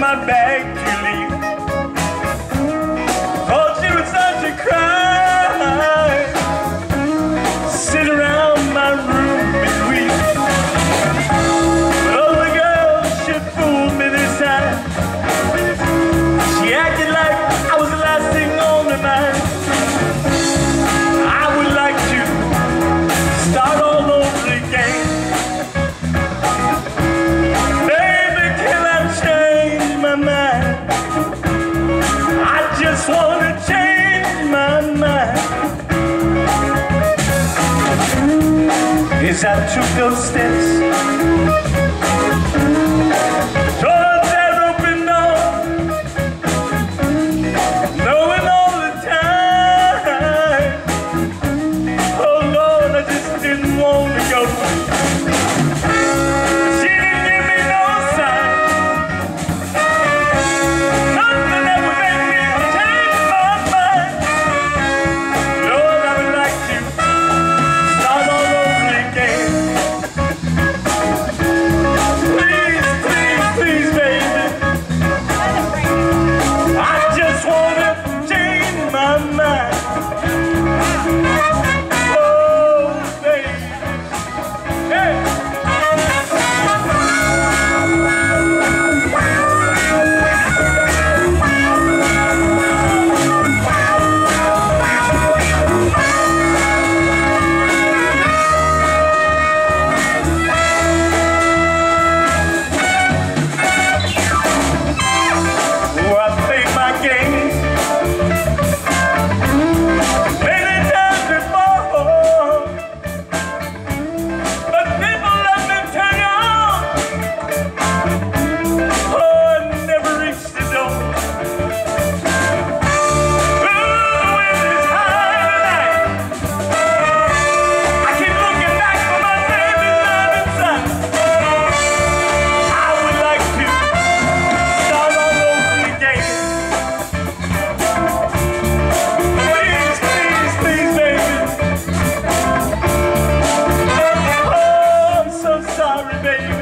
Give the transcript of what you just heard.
my bag to leave. Thought she would start to cry, sit around my room and weep. But oh, the girl, she fooled me this time. She acted like I was the last thing on her mind. I would like to start all over again. Baby, can I change my mind? I just want to change my mind. As I took those steps towards that open door, knowing all the time, oh Lord, I just didn't want to go. She didn't give me no sign, nothing that would make me change my mind. Lord, I would like to start all over again. Please, please, please, baby, I just want to change my mind. Oh, baby, hey. Oh, I played my game many times before, but people let me turn you on. Oh, I never reached the door. Ooh, the wind is high tonight. I keep looking back for my baby love inside. I would like to start all over again. Please, please, please, baby. Oh, I'm so sorry, baby.